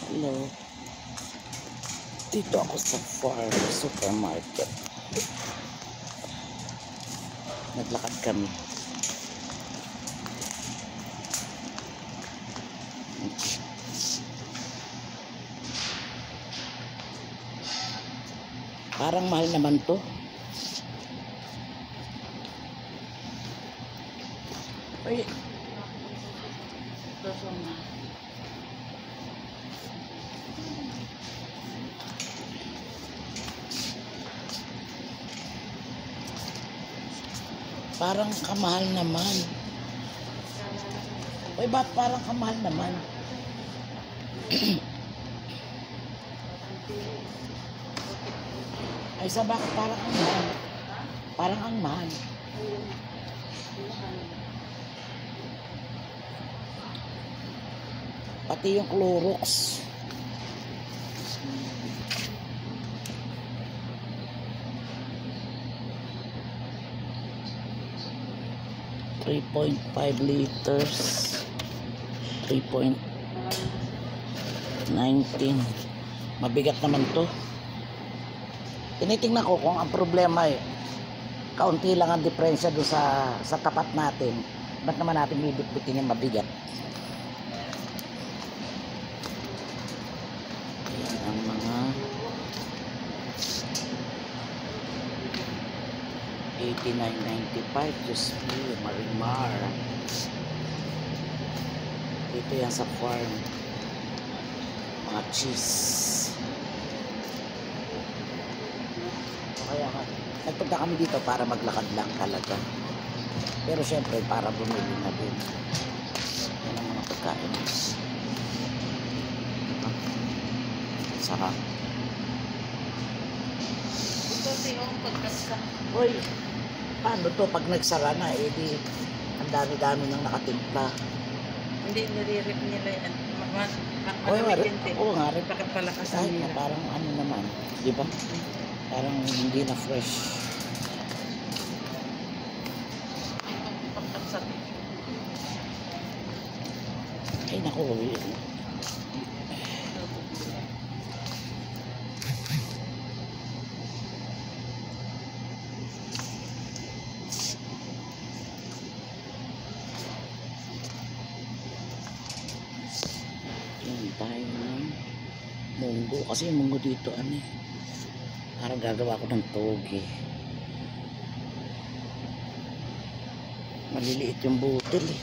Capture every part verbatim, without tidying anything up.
Hello. Dito ako sa farm supermarket. Naglakad kami. Parang mahal naman to. Ay. Parang kamahal naman. Uy, ba't parang kamahal naman? Ay, sa bakit parang ang mahal? Parang ang mahal. Pati yung Clorox. three point five liters. three point one nine. Mabigat naman to. Tinitingnan ko kung ang problema eh kaunti lang ang diferensya doon sa sa tapat natin. Ba't naman natin bibitbitin yung mabigat? Ayan ang mga eighty-nine ninety-five. Just me, Marimar. Dito yan sa farm. Mga cheese. Kaya ka, nagpunta kami dito para maglakad lang talaga. Pero syempre para bumili na din. Yan ang mga pagkain. Sarap. Ito yung pagkasa. Uy, paano to pag nagsara na, eh di ang dami-dami nang nakatimpla. Hindi, nire-rip nila yan. Oo nga, oo nga, rip. Bakit palakas Kahit nila? na parang ano naman, di ba? Parang hindi na fresh. Pagkasa. Ay naku, yun tayo ng munggo. Kasi yung munggo dito ano eh, parang gagawa ko ng toge. Maliliit yung butil eh.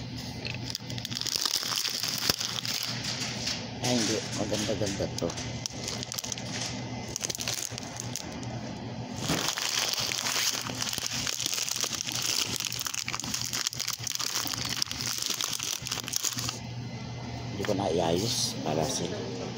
Ay hindi, maganda-ganda to. Hindi ko na iayos para sila.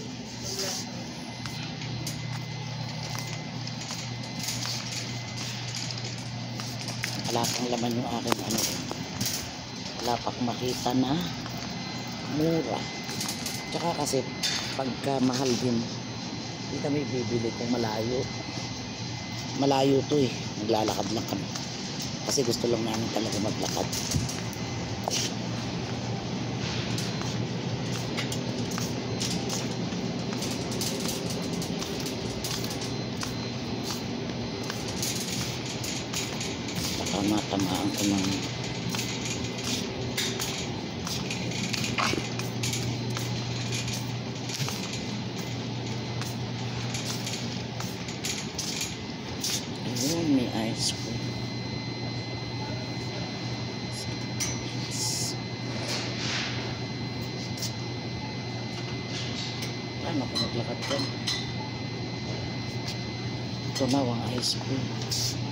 Wala pang laman yung aking ano. Wala pang makita na mura. Tsaka kasi pagka mahal din, hindi kami bibili kung malayo. Malayo to eh. Naglalakad lang kami. Kasi gusto lang namin talaga maglakad. Baka matamaan ko ng ayun, may ice cream. Paano ko maglakad ko? Ito na ang ice cream.